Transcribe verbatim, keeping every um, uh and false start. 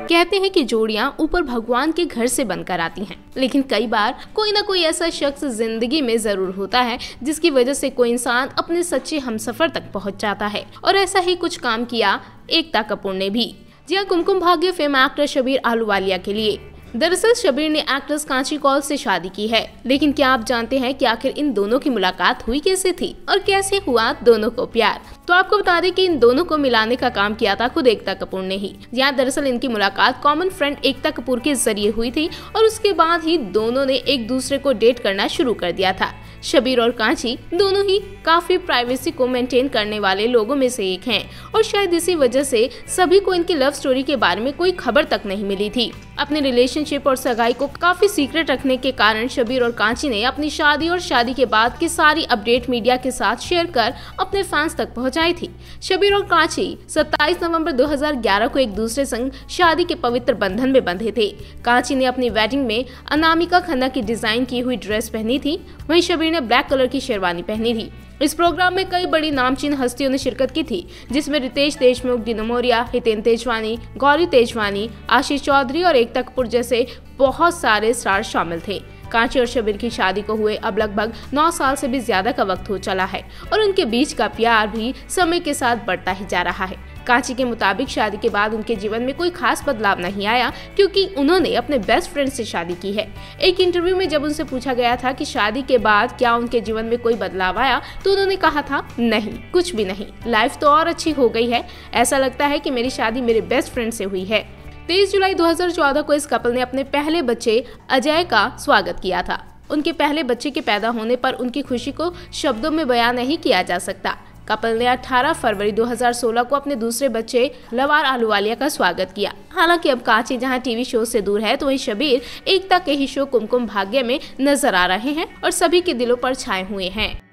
कहते हैं कि जोड़ियां ऊपर भगवान के घर से बनकर आती हैं, लेकिन कई बार कोई ना कोई ऐसा शख्स जिंदगी में जरूर होता है जिसकी वजह से कोई इंसान अपने सच्चे हमसफर तक पहुंच जाता है। और ऐसा ही कुछ काम किया एकता कपूर ने भी। जी हाँ, कुमकुम भाग्य फेम एक्टर शब्बीर आहलूवालिया के लिए। दरअसल शब्बीर ने एक्ट्रेस कांची कौल से शादी की है, लेकिन क्या आप जानते हैं कि आखिर इन दोनों की मुलाकात हुई कैसे थी और कैसे हुआ दोनों को प्यार? तो आपको बता दें कि इन दोनों को मिलाने का काम किया था खुद एकता कपूर ने ही। यहाँ दरअसल इनकी मुलाकात कॉमन फ्रेंड एकता कपूर के जरिए हुई थी और उसके बाद ही दोनों ने एक दूसरे को डेट करना शुरू कर दिया था। शब्बीर और कांची दोनों ही काफी प्राइवेसी को मेंटेन करने वाले लोगों में से एक हैं और शायद इसी वजह से सभी को इनकी लव स्टोरी के बारे में कोई खबर तक नहीं मिली थी। अपने रिलेशनशिप और सगाई को काफी सीक्रेट रखने के कारण शब्बीर और कांची ने अपनी शादी और शादी के बाद की सारी अपडेट मीडिया के साथ शेयर कर अपने फैंस तक पहुंचाई थी। शब्बीर और कांची सत्ताईस नवंबर दो हज़ार ग्यारह को एक दूसरे संग शादी के पवित्र बंधन में बंधे थे। कांची ने अपनी वेडिंग में अनामिका खन्ना की डिजाइन की हुई ड्रेस पहनी थी, वहीं शब्बीर ने ब्लैक कलर की शेरवानी पहनी थी। इस प्रोग्राम में कई बड़ी नामचीन हस्तियों ने शिरकत की थी, जिसमें रितेश देशमुख, दीनू मौर्य, हितेन तेजवानी, गौरी तेजवानी, आशीष चौधरी और एकता कपूर जैसे बहुत सारे स्टार शामिल थे। कांची और शब्बीर की शादी को हुए अब लगभग नौ साल से भी ज्यादा का वक्त हो चला है और उनके बीच का प्यार भी समय के साथ बढ़ता ही जा रहा है। कांची के मुताबिक शादी के बाद उनके जीवन में कोई खास बदलाव नहीं आया, क्योंकि उन्होंने अपने बेस्ट फ्रेंड से शादी की है। एक इंटरव्यू में जब उनसे पूछा गया था कि शादी के बाद क्या उनके जीवन में कोई बदलाव आया, तो उन्होंने कहा था, नहीं, कुछ भी नहीं, लाइफ तो और अच्छी हो गई है। ऐसा लगता है कि मेरी शादी मेरे बेस्ट फ्रेंड से हुई है। तेईस जुलाई दो हज़ार चौदह को इस कपल ने अपने पहले बच्चे अजय का स्वागत किया था। उनके पहले बच्चे के पैदा होने पर उनकी खुशी को शब्दों में बयान नहीं किया जा सकता। कपल ने अठारह फरवरी दो हज़ार सोलह को अपने दूसरे बच्चे लवार आहलूवालिया का स्वागत किया। हालांकि अब कांची जहां टीवी शो से दूर है, तो वहीं शब्बीर एकता के ही शो कुमकुम भाग्य में नजर आ रहे हैं और सभी के दिलों पर छाए हुए हैं।